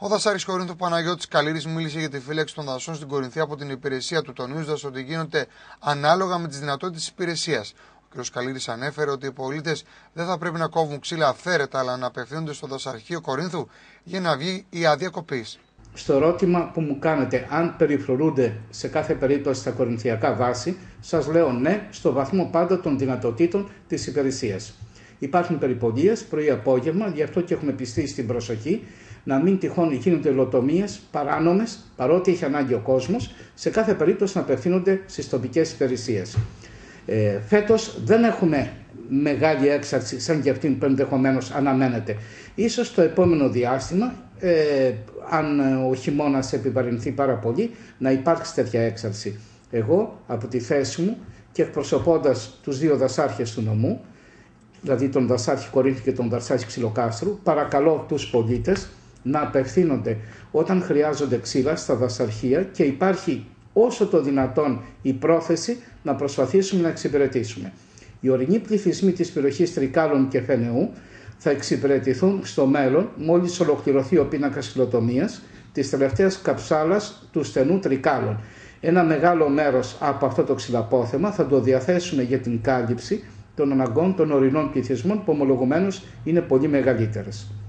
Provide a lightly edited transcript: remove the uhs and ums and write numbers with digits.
Ο δασάρης Κορίνθου Παναγιώτης Καλήρης μίλησε για τη φύλαξη των δασών στην Κορινθία από την υπηρεσία του, τονίζοντας ότι γίνονται ανάλογα με τις δυνατότητες της υπηρεσίας. Ο κ. Καλήρης ανέφερε ότι οι πολίτες δεν θα πρέπει να κόβουν ξύλα αυθαίρετα, αλλά να απευθύνονται στο Δασαρχείο Κορίνθου για να βγει η άδεια κοπής. Στο ερώτημα που μου κάνετε, αν περιφρουρούνται σε κάθε περίπτωση στα κορινθιακά δάση, σας λέω ναι, στο βαθμό πάντα των δυνατοτήτων της υπηρεσίας. Υπάρχουν περιπολίες πρωί-απόγευμα, γι' αυτό και έχουμε πιστήσει την προσοχή να μην τυχόν γίνονται υλοτομίες παράνομες, παρότι έχει ανάγκη ο κόσμος, σε κάθε περίπτωση να απευθύνονται στις τοπικές υπηρεσίες. Φέτος δεν έχουμε μεγάλη έξαρση σαν και αυτήν που ενδεχομένως αναμένεται. Ίσως το επόμενο διάστημα, αν ο χειμώνας επιβαρυνθεί πάρα πολύ, να υπάρξει τέτοια έξαρση. Εγώ από τη θέση μου και εκπροσωπώντας τους δύο δασάρχες του νομού, δηλαδή τον δασάρχη Κορίνθου και τον δασάρχη Ξυλοκάστρου, παρακαλώ τους πολίτες να απευθύνονται όταν χρειάζονται ξύλα στα δασαρχεία και υπάρχει όσο το δυνατόν η πρόθεση να προσπαθήσουμε να εξυπηρετήσουμε. Οι ορεινοί πληθυσμοί της περιοχής Τρικάλων και Φενεού θα εξυπηρετηθούν στο μέλλον μόλις ολοκληρωθεί ο πίνακας υλοτομίας της τελευταίας καψάλας του στενού Τρικάλων. Ένα μεγάλο μέρος από αυτό το ξυλαπόθεμα θα το διαθέσουμε για την κάλυψη των αναγκών των ορεινών πληθυσμών που ομολογουμένως είναι πολύ μεγαλύτερες.